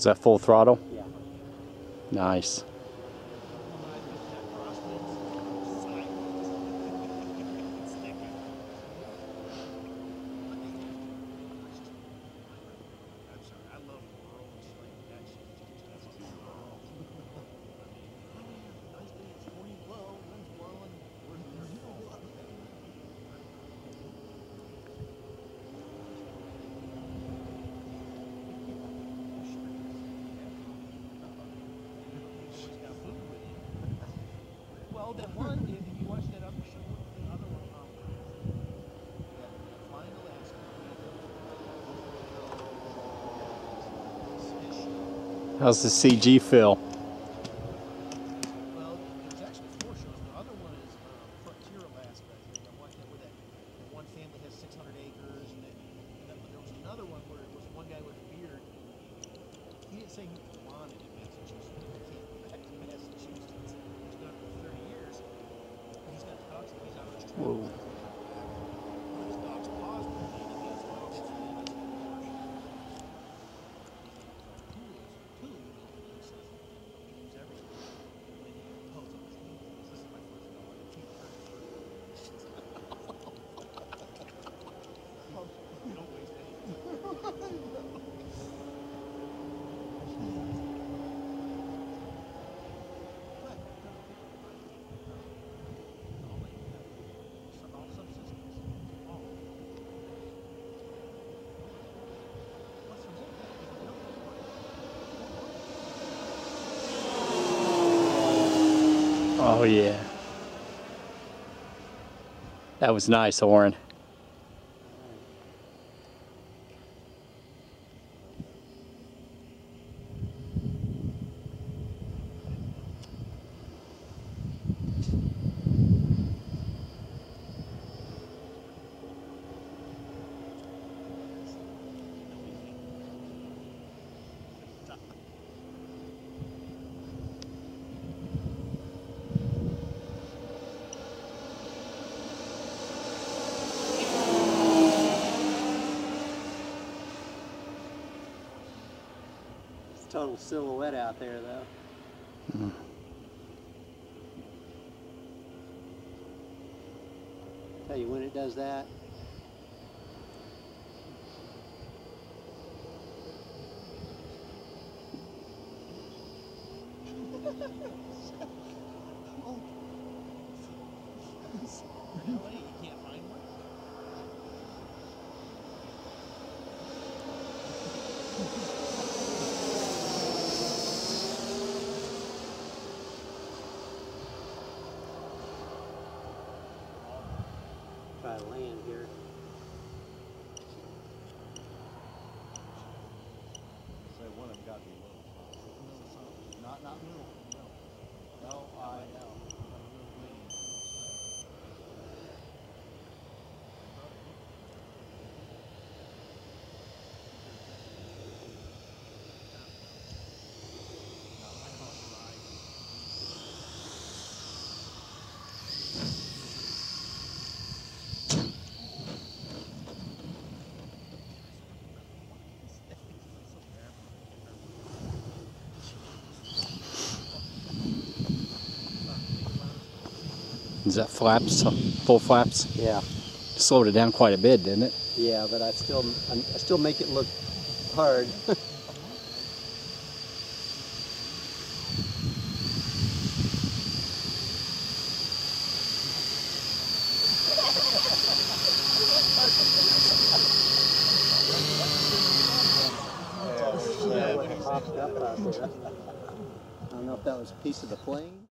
Is that full throttle? Yeah. Nice. Well, that one, if you watch that other show, the other one, Flying Alaska. How's the CG feel? Well, there's actually 4 shows. The other one is Frontier Alaska. I watched that where that one family has 600 acres, and then there was another one where it was one guy with a beard. He didn't say he wanted in Massachusetts. He can't go back to Massachusetts. He's done it for 30 years. He's got dogs and he's out on his trail. Whoa. One of his dogs paused one day and he has dogs and he has two, he says, he use everything. And he pulls up his knee. This is my first dog. I keep trying to you don't waste anything. Oh yeah. That was nice, Oren. Total silhouette out there, though. Mm. Tell you when it does that. Really? You can't find one? Try to land here. Say one of them got to be little. Not little. No, I know. Is that flaps? Full flaps? Yeah. Slowed it down quite a bit, didn't it? Yeah, but I still make it look hard. I don't know if that was a piece of the plane.